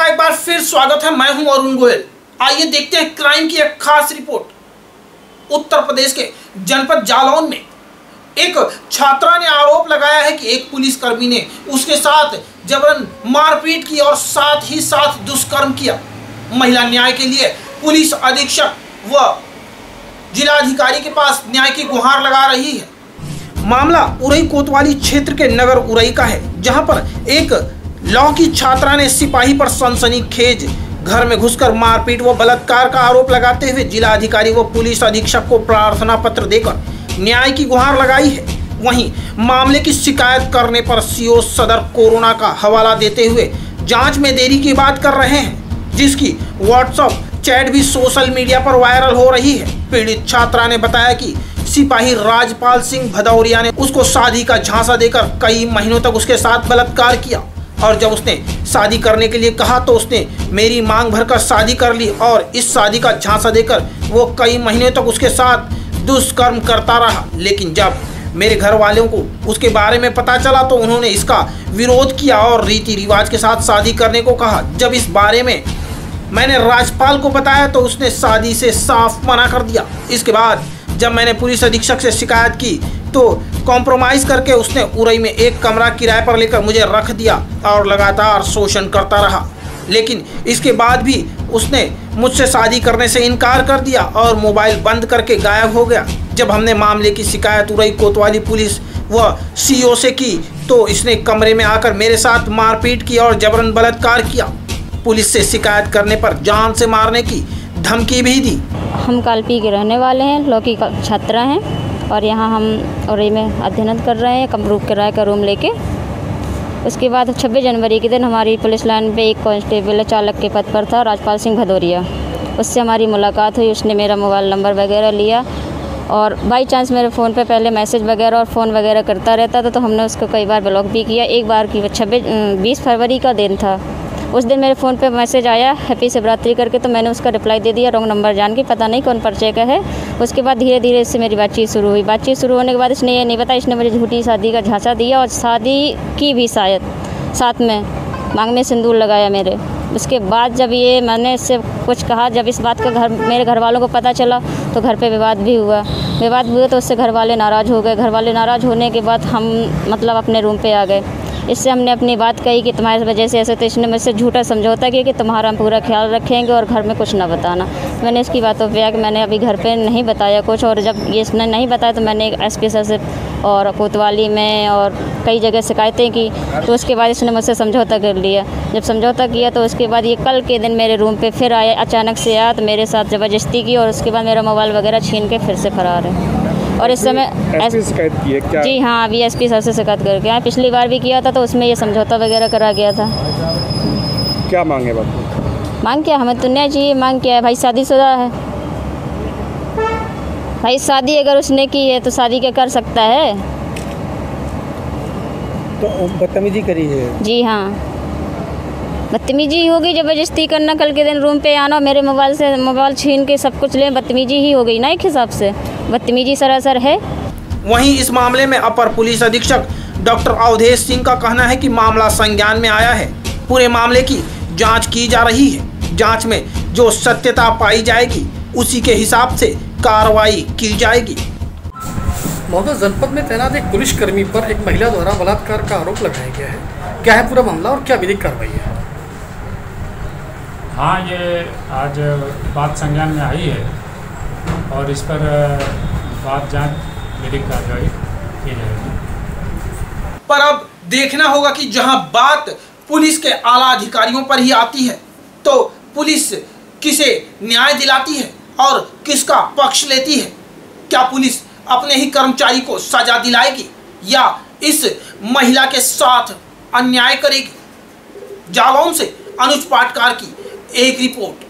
का एक बार फिर स्वागत है। मैं हूं अरुण गोयल। आइए देखते हैं क्राइम की एक खास रिपोर्ट। उत्तर प्रदेश के जनपद जालौन में एक छात्रा ने आरोप लगाया है कि एक पुलिसकर्मी ने उसके साथ जबरन मारपीट की और साथ ही साथ दुष्कर्म किया। महिला न्याय के लिए पुलिस अधीक्षक व जिलाधिकारी के पास न्याय की गुहार लगा रही है। मामला उरई कोतवाली क्षेत्र के नगर उरई का है, जहां पर एक लॉ की छात्रा ने सिपाही पर सनसनीखेज घर में घुसकर मारपीट व बलात्कार का आरोप लगाते हुए जिलाधिकारी व पुलिस अधीक्षक को प्रार्थना पत्र देकर न्याय की गुहार लगाई है। वहीं मामले की शिकायत करने पर सीओ सदर कोरोना का हवाला देते हुए जांच में देरी की बात कर रहे हैं, जिसकी व्हाट्सएप चैट भी सोशल मीडिया पर वायरल हो रही है। पीड़ित छात्रा ने बताया कि सिपाही राजपाल सिंह भदौरिया ने उसको शादी का झांसा देकर कई महीनों तक उसके साथ बलात्कार किया और जब उसने शादी करने के लिए कहा तो उसने मेरी मांग भरकर शादी कर ली और इस शादी का झांसा देकर वो कई महीनों तक उसके साथ दुष्कर्म करता रहा। लेकिन जब मेरे घर वालों को उसके बारे में पता चला तो उन्होंने इसका विरोध किया और रीति रिवाज के साथ शादी करने को कहा। जब इस बारे में मैंने राजपाल को बताया तो उसने शादी से साफ मना कर दिया। इसके बाद जब मैंने पुलिस अधीक्षक से शिकायत की तो कॉम्प्रोमाइज करके उसने उरई में एक कमरा किराए पर लेकर मुझे रख दिया और लगातार शोषण करता रहा। लेकिन इसके बाद भी उसने मुझसे शादी करने से इनकार कर दिया और मोबाइल बंद करके गायब हो गया। जब हमने मामले की शिकायत उरई कोतवाली पुलिस व सीओ से की तो इसने कमरे में आकर मेरे साथ मारपीट की और जबरन बलात्कार किया। पुलिस से शिकायत करने पर जान से मारने की धमकी भी दी। हम कालपी के रहने वाले हैं, लॉ की छात्रा हैं और यहाँ हम उरई में अध्ययन कर रहे हैं किराए का रूम लेके। उसके बाद 26 जनवरी के दिन हमारी पुलिस लाइन पे एक कांस्टेबल चालक के पद पर था राजपाल सिंह भदौरिया। उससे हमारी मुलाकात हुई। उसने मेरा मोबाइल नंबर वगैरह लिया और बाई चांस मेरे फ़ोन पे पहले मैसेज वगैरह और फ़ोन वगैरह करता रहता था, तो हमने उसको कई बार ब्लॉक भी किया। एक बार की 20 फरवरी का दिन था। उस दिन मेरे फ़ोन पे मैसेज आया हैप्पी शिवरात्रि करके, तो मैंने उसका रिप्लाई दे दिया रॉन्ग नंबर जान के, पता नहीं कौन परिचय का है। उसके बाद धीरे धीरे इससे मेरी बातचीत शुरू हुई। बातचीत शुरू होने के बाद इसने ये नहीं बताया, इसने मुझे झूठी शादी का झांसा दिया और शादी की भी शायद साथ में मांग में सिंदूर लगाया मेरे। उसके बाद जब ये मैंने इससे कुछ कहा, जब इस बात का मेरे घर वालों को पता चला तो घर पे विवाद भी हुआ तो उससे घर वाले नाराज़ हो गए। घर वाले नाराज़ होने के बाद हम अपने रूम पे आ गए। इससे हमने अपनी बात कही कि तुम्हारी वजह से ऐसे, तो इसने मुझसे झूठा समझौता किया कि तुम्हारा हम पूरा ख्याल रखेंगे और घर में कुछ ना बताना। मैंने इसकी बातों पे कि मैंने अभी घर पे नहीं बताया कुछ, और जब ये इसने नहीं बताया तो मैंने SP सर से और कोतवाली में और कई जगह शिकायतें की। तो उसके बाद इसने मुझसे समझौता कर लिया। जब समझौता किया तो उसके बाद ये कल के दिन मेरे रूम पर फिर आया, अचानक से आया तो मेरे साथ ज़बरदस्ती की और उसके बाद मेरा मोबाइल वगैरह छीन के फिर से फरार है। और इस समय शिकायत की है क्या? जी हाँ, अभी SP सर से शिकायत करके आए। पिछली बार भी किया था तो उसमें ये समझौता वगैरह करा गया था। क्या मांगे बात? मांग क्या, हमें तो न्याय चाहिए। मांग क्या है भाई, शादीशुदा है भाई, शादी अगर उसने की है तो शादी क्या कर सकता है? तो बदतमीजी करी है? जी हाँ, बदतमीजी होगी, ज़बरदस्ती करना, कल के दिन रूम पे आना, मेरे मोबाइल से मोबाइल छीन के सब कुछ ले, बदतमीजी ही हो गई ना, एक हिसाब से बदतमीजी सरासर है। वहीं इस मामले में अपर पुलिस अधीक्षक डॉक्टर अवधेश सिंह का कहना है कि मामला संज्ञान में आया है। पूरे मामले की जांच की जा रही है। जांच में जो सत्यता पाई जाएगी उसी के हिसाब से कार्रवाई की जाएगी। महोदय, जनपद में तैनात एक पुलिसकर्मी पर एक महिला द्वारा बलात्कार का आरोप लगाया गया है। क्या है पूरा मामला और क्या विधिक कार्रवाई है? हाँ, ये आज बात संज्ञान में आई है और इस पर बात जांच विधिक कार्रवाई की जाएगी। पर अब देखना होगा कि जहां बात पुलिस के आला अधिकारियों पर ही आती है तो पुलिस किसे न्याय दिलाती है और किसका पक्ष लेती है। क्या पुलिस अपने ही कर्मचारी को सजा दिलाएगी या इस महिला के साथ अन्याय करेगी? जालौन से अनुज पाटकार की एक रिपोर्ट।